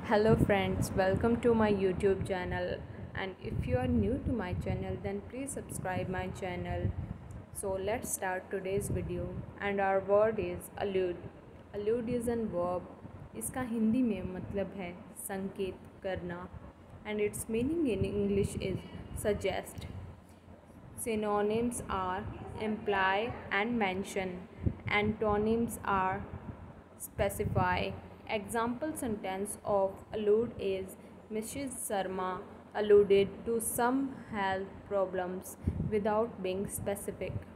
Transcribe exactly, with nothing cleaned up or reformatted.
Hello friends, welcome to my YouTube channel, and if you are new to my channel then please subscribe my channel. So let's start today's video and our word is allude. Allude is an verb. इसका हिंदी में मतलब है संकेत करना and its meaning in English is suggest. Synonyms are imply and mention. Antonyms are specify. Example sentence of allude is Missus Sarma alluded to some health problems without being specific.